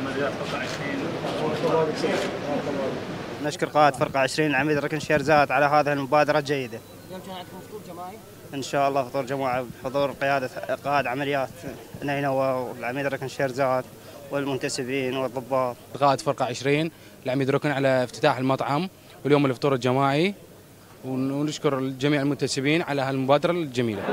عمليات فرقة 20. نشكر قائد فرقة 20 العميد ركن شيرزاد على هذه المبادرة الجيدة. اليوم كان عندكم فطور جماعي؟ إن شاء الله فطور جماعي بحضور قائد عمليات نينوى والعميد ركن شيرزاد والمنتسبين والضباط. قائد فرقة 20 العميد ركن على افتتاح المطعم واليوم الفطور الجماعي، ونشكر جميع المنتسبين على هالمبادرة الجميلة.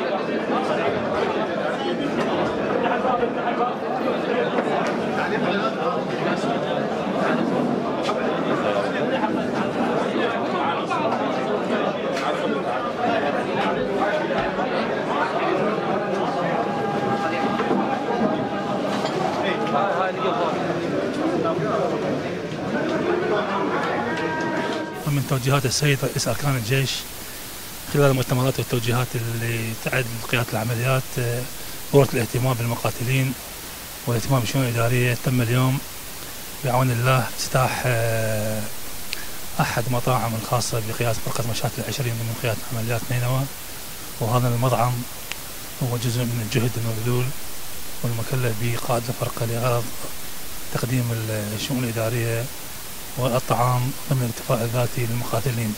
ومن توجيهات السيد رئيس أركان الجيش خلال المؤتمرات والتوجيهات اللي تعد قيادة العمليات ضرورة الاهتمام بالمقاتلين والاهتمام بالشؤون الإدارية. تم اليوم بعون الله افتتاح أحد مطاعم الخاصة بقيادة فرقة مشاة 20 من قيادة عمليات نينوى، وهذا المطعم هو جزء من الجهد المبذول والمكلف بقائد الفرقة لغرض تقديم الشؤون الإدارية والطعام ضمن الاكتفاء الذاتي للمقاتلين.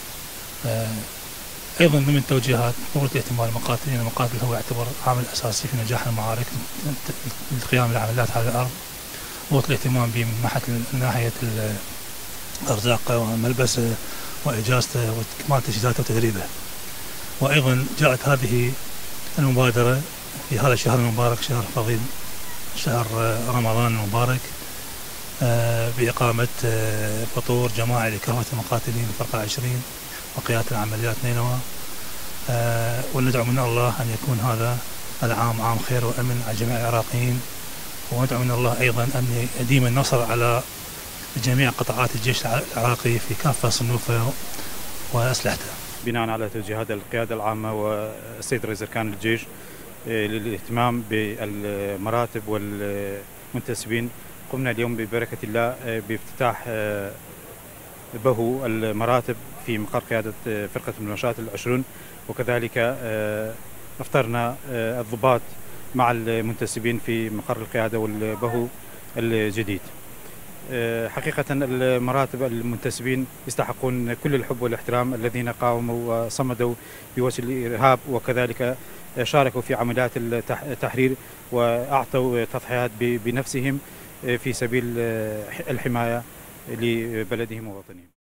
أيضا ضمن التوجيهات ضرورة اهتمام المقاتلين. المقاتل هو يعتبر عامل أساسي في نجاح المعارك للقيام بالعمليات على الأرض. ضرورة الاهتمام به من ناحية أرزاقه وملبسه وإجازته وإكمال تجهيزاته وتدريبه. وأيضا جاءت هذه المبادرة في هذا الشهر المبارك، شهر فضيل، شهر رمضان المبارك، بإقامة فطور جماعي لكافة المقاتلين الفرقة 20 وقيادة العمليات نينوى، وندعو من الله أن يكون هذا العام عام خير وأمن على جميع العراقيين، وندعو من الله أيضا أن يديم النصر على جميع قطاعات الجيش العراقي في كافة صنوفه وأسلحته. بناء على توجيهات القيادة العامة والسيد رئيس أركان الجيش للاهتمام بالمراتب والمنتسبين، قمنا اليوم ببركة الله بافتتاح بهو المراتب في مقر قيادة فرقة المشاة 20، وكذلك أفطرنا الضباط مع المنتسبين في مقر القيادة والبهو الجديد. حقيقة المراتب المنتسبين يستحقون كل الحب والاحترام الذين قاوموا وصمدوا بوجه الإرهاب، وكذلك شاركوا في عمليات التحرير وأعطوا تضحيات بنفسهم في سبيل الحماية لبلدهم ووطنهم.